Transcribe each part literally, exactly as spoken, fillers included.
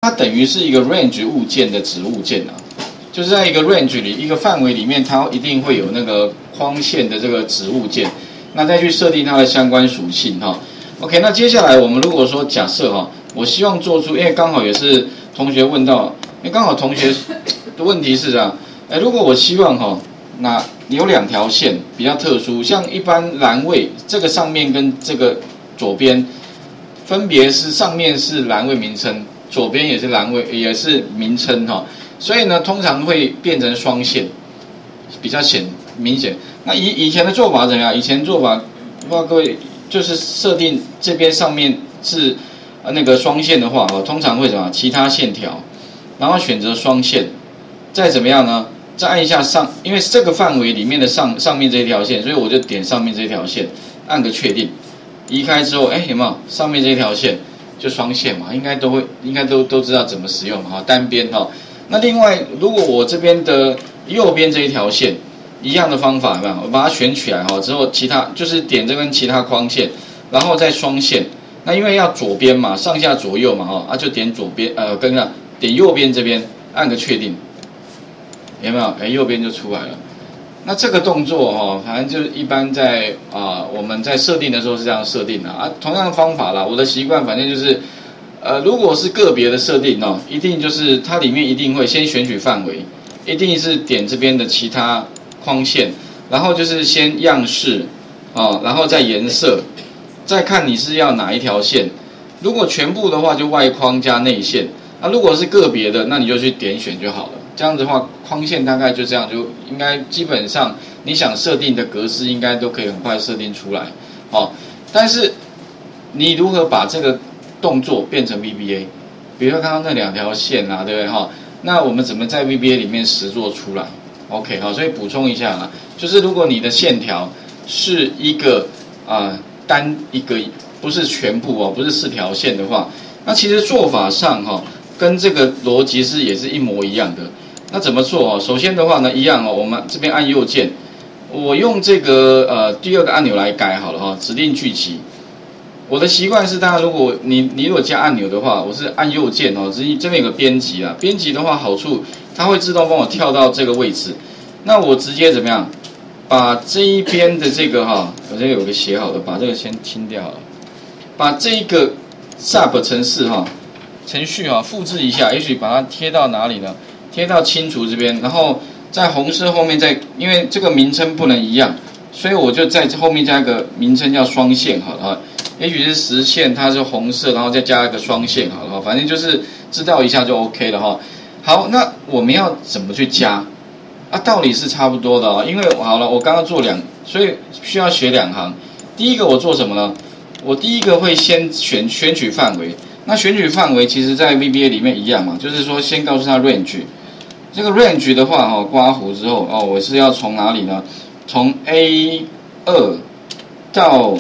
它等于是一个 range 物件的子物件啊，就是在一个 range 里一个范围里面，它一定会有那个框线的这个子物件，那再去设定它的相关属性哈。OK， 那接下来我们如果说假设哈，我希望做出，因为刚好也是同学问到，因为刚好同学的问题是这样，哎，如果我希望哈，那有两条线比较特殊，像一般栏位这个上面跟这个左边。分别是上面是栏位名称，左边也是栏位，也是名称哈，所以呢，通常会变成双线，比较显明显。那以以前的做法怎么样？以前做法，不知道各位就是设定这边上面是那个双线的话，哦，通常会什么？其他线条，然后选择双线，再怎么样呢？再按一下上，因为这个范围里面的上上面这一条线，所以我就点上面这条线，按个确定。移开之后，哎，有没有上面这条线就双线嘛？应该都会，应该都都知道怎么使用哈，单边哈。那另外，如果我这边的右边这一条线一样的方法，有没有？我把它选起来哈，之后其他就是点这根其他框线，然后再双线。那因为要左边嘛，上下左右嘛哈，啊就点左边，呃，跟上点右边这边，按个确定，有没有？哎，右边就出来了。那这个动作哈，反正就是一般在啊、呃、我们在设定的时候是这样设定的啊，同样的方法啦。我的习惯反正就是，呃，如果是个别的设定哦，一定就是它里面一定会先选取范围，一定是点这边的其他框线，然后就是先样式啊，然后再颜色，再看你是要哪一条线。如果全部的话就外框加内线，那、啊、如果是个别的，那你就去点选就好了。这样子的话，框线大概就这样，就应该基本上你想设定的格式应该都可以很快设定出来，哦。但是你如何把这个动作变成 V B A？ 比如说刚刚那两条线啊，对不对哈？那我们怎么在 V B A 里面实作出来 ？OK， 好，所以补充一下啦，就是如果你的线条是一个啊、呃、单一个，不是全部哦，不是四条线的话，那其实做法上哈、哦，跟这个逻辑是也是一模一样的。那怎么做哦？首先的话呢，一样哦，我们这边按右键，我用这个呃第二个按钮来改好了哈、哦，指定聚集。我的习惯是，当然如果你你如果加按钮的话，我是按右键哦，这这边有个编辑啊，编辑的话好处它会自动帮我跳到这个位置。那我直接怎么样？把这一边的这个哈、哦，我这个有个写好的，把这个先清掉了，把这一个 sub 程式哈、哦、程序哈、哦、复制一下，也许把它贴到哪里呢？贴到清除这边，然后在红色后面再，因为这个名称不能一样，所以我就在后面加一个名称叫双线好了哈。也许是实线，它是红色，然后再加一个双线好了哈。反正就是知道一下就 OK 了哈。好，那我们要怎么去加？啊，道理是差不多的哦。因为好了，我刚刚做两，所以需要学两行。第一个我做什么呢？我第一个会先选选取范围。那选取范围其实在 V B A 里面一样嘛，就是说先告诉它 range。这个 range 的话，哈，刮弧之后，哦，我是要从哪里呢？从 A 二到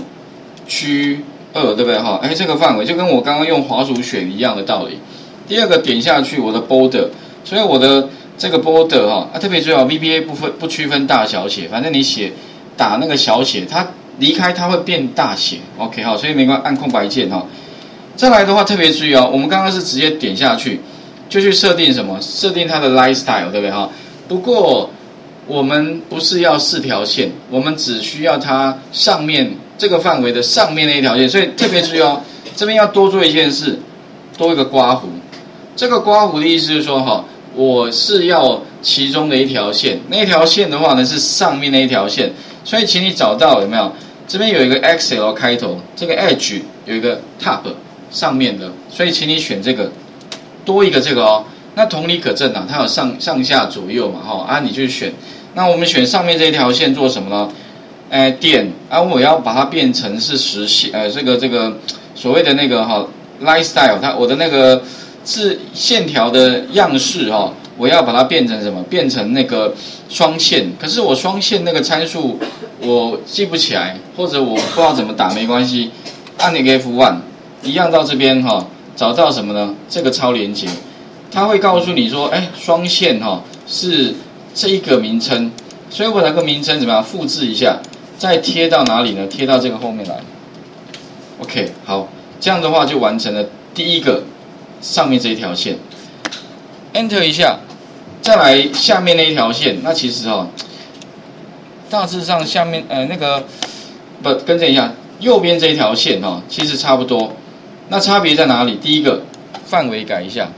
G 二，对不对？哈，哎，这个范围就跟我刚刚用滑鼠选一样的道理。第二个点下去，我的 border， 所以我的这个 border 哈，啊，特别注意哦 ，V B A 不分不区分大小写，反正你写打那个小写，它离开它会变大写。OK 哈，所以没关系，按空白键哈。再来的话，特别注意哦，我们刚刚是直接点下去。就去设定什么？设定它的 lifestyle， 对不对哈？不过我们不是要四条线，我们只需要它上面这个范围的上面那一条线，所以特别注意哦，这边要多做一件事，多一个刮弧。这个刮弧的意思就是说哈，我是要其中的一条线，那一条线的话呢是上面那一条线，所以请你找到有没有？这边有一个 X L 开头，这个 edge 有一个 top 上面的，所以请你选这个。多一个这个哦，那同理可证啊，它有上上下左右嘛，哈、哦、啊，你去选。那我们选上面这一条线做什么呢？哎，点啊，我要把它变成是实线，呃，这个这个所谓的那个哈、哦、lifestyle， 它我的那个是线条的样式哈、哦，我要把它变成什么？变成那个双线。可是我双线那个参数我记不起来，或者我不知道怎么打，没关系，按那个 F 一， 一样到这边哈、哦。找到什么呢？这个超连接，它会告诉你说，哎，双线哈、哦、是这一个名称，所以我那个名称怎么样？复制一下，再贴到哪里呢？贴到这个后面来。OK， 好，这样的话就完成了第一个上面这一条线 ，Enter 一下，再来下面那一条线。那其实哦，大致上下面呃那个不更正一下，右边这一条线哦，其实差不多。那差别在哪里？第一个范围改一下，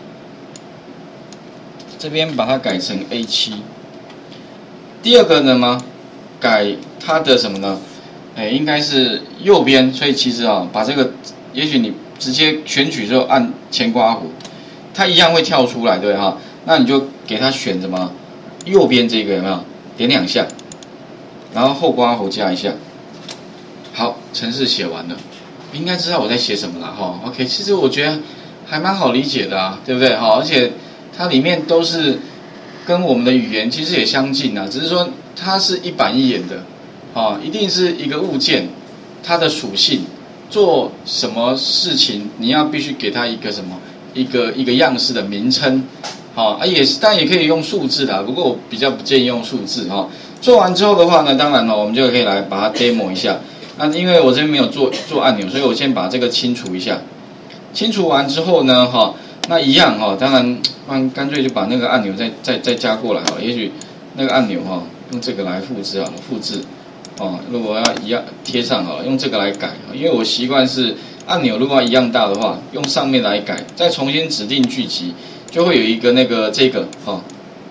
这边把它改成 A 七。第二个呢吗？改它的什么呢？哎，应该是右边，所以其实啊，把这个，也许你直接选取之后按前刮弧，它一样会跳出来，对哈？那你就给它选什么？右边这个有没有？点两下，然后后刮弧加一下。好，程式写完了，应该知道我在写什么了哈。OK， 其实我觉得还蛮好理解的啊，对不对？哈，而且它里面都是跟我们的语言其实也相近啊，只是说它是一板一眼的。啊，一定是一个物件，它的属性，做什么事情，你要必须给它一个什么，一个一个样式的名称，好啊，也是，当然也可以用数字的，不过我比较不建议用数字哈。做完之后的话呢，当然了，我们就可以来把它 demo 一下。那因为我这边没有做做按钮，所以我先把这个清除一下。清除完之后呢，哈，那一样哈，当然，干干脆就把那个按钮再再再加过来哈。也许那个按钮哈，用这个来复制好了，复制。哦，如果要一样贴上好了，用这个来改，因为我习惯是按钮如果要一样大的话，用上面来改，再重新指定剧集，就会有一个那个这个哦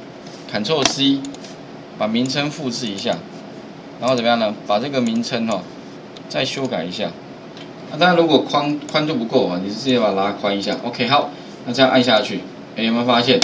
，Ctrl C， 把名称复制一下，然后怎么样呢？把这个名称哦再修改一下。那当然如果宽宽度不够啊，你直接把它拉宽一下。OK， 好，那这样按下去，哎，有没有发现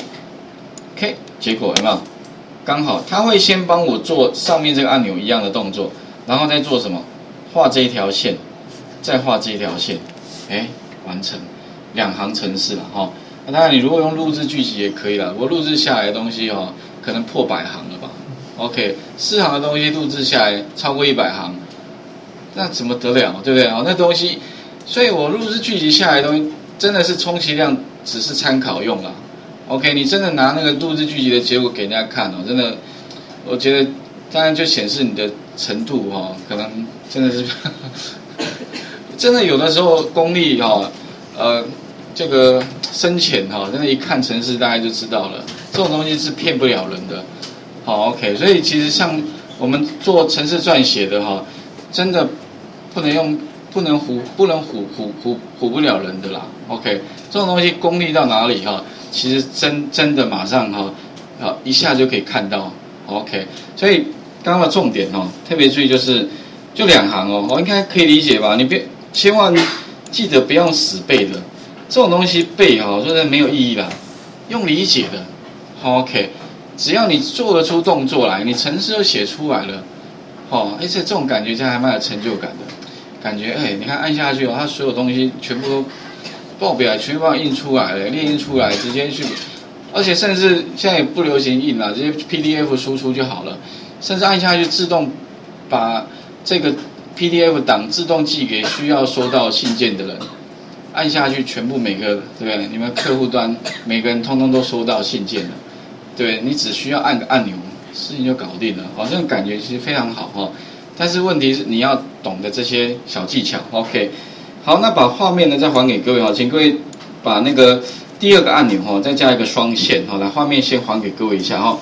？OK， 结果有没有？刚好，它会先帮我做上面这个按钮一样的动作，然后再做什么？画这一条线，再画这一条线，哎，完成两行程式了哈。那当然，你如果用录制剧集也可以了。我录制下来的东西哦，可能破百行了吧 ？OK， 四行的东西录制下来超过一百行，那怎么得了？对不对？哦，那东西，所以我录制剧集下来的东西真的是充其量只是参考用啦。OK， 你真的拿那个录制剧集的结果给人家看哦，真的，我觉得当然就显示你的程度哦，可能真的是，真的有的时候功力哦，呃，这个深浅哈，真的，一看程式大概就知道了，这种东西是骗不了人的。好 ，OK， 所以其实像我们做程式撰写的哈，真的不能用，不能唬，不能唬唬唬唬不了人的啦。OK， 这种东西功力到哪里哈？其实真真的马上哈，啊一下就可以看到 ，OK。所以刚刚的重点哦，特别注意就是就两行哦，我应该可以理解吧？你别千万记得不要死背的，这种东西背哦，真的没有意义啦。用理解的 ，OK。只要你做得出动作来，你程式都写出来了，哦，而且这种感觉，这还蛮有成就感的。感觉哎，你看按下去哦，它所有东西全部都。报表全部把它印出来了，列印出来，直接去，而且甚至现在也不流行印了，直接 P D F 输出就好了，甚至按下去自动把这个 P D F 档自动寄给需要收到信件的人，按下去全部每个对不对？你们客户端每个人通通都收到信件了，对，你只需要按个按钮，事情就搞定了，哦，这种感觉其实非常好哈，但是问题是你要懂得这些小技巧 ，OK。好，那把画面呢再还给各位哈，请各位把那个第二个按钮哈，再加一个双线哈，来画面先还给各位一下哈。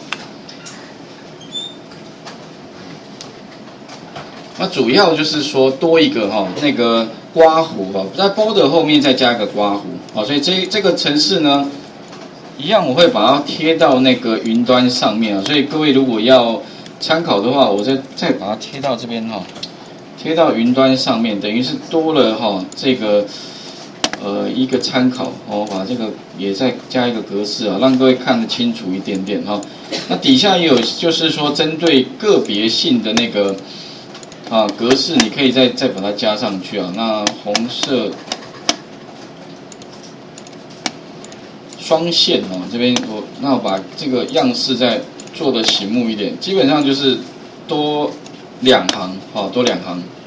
那主要就是说多一个哈那个刮弧哈，在 border 后面再加一个刮弧，好，所以这这个程式呢，一样我会把它贴到那个云端上面啊，所以各位如果要参考的话，我再再把它贴到这边哈。贴到云端上面，等于是多了哈这个呃一个参考哦，把这个也再加一个格式啊，让各位看得清楚一点点哈。那底下也有，就是说针对个别性的那个啊格式，你可以再再把它加上去啊。那红色双线哦，这边我那我把这个样式再做的醒目一点，基本上就是多两行，好，多两行。